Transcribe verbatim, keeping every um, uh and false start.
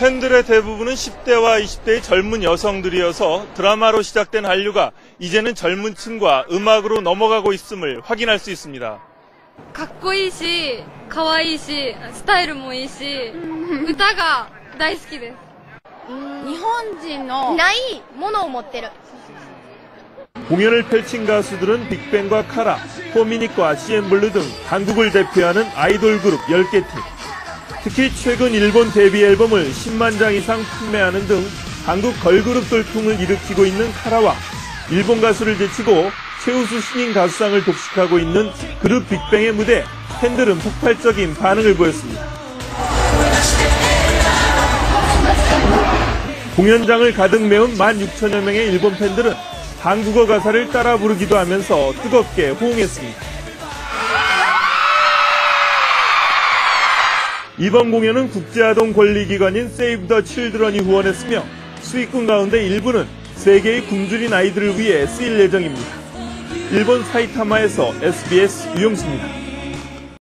팬들의 대부분은 십 대와 이십 대의 젊은 여성들이어서 드라마로 시작된 한류가 이제는 젊은 층과 음악으로 넘어가고 있음을 확인할 수 있습니다. かっこいいし、可愛いし、スタイルもいいし、歌が大好きです。 日本人のないものを持ってる。 공연을 펼친 가수들은 빅뱅과 카라, 포미닛과 씨엔블루 등 한국을 대표하는 아이돌 그룹 열 개 팀. 특히 최근 일본 데뷔 앨범을 십만 장 이상 판매하는 등 한국 걸그룹 돌풍을 일으키고 있는 카라와 일본 가수를 제치고 최우수 신인 가수상을 독식하고 있는 그룹 빅뱅의 무대에 팬들은 폭발적인 반응을 보였습니다. 공연장을 가득 메운 만 육천여 명의 일본 팬들은 한국어 가사를 따라 부르기도 하면서 뜨겁게 호응했습니다. 이번 공연은 국제아동 권리기관인 세이브 더 칠드런이 후원했으며 수익금 가운데 일부는 세계의 굶주린 아이들을 위해 쓰일 예정입니다. 일본 사이타마에서 에스비에스 유영수입니다.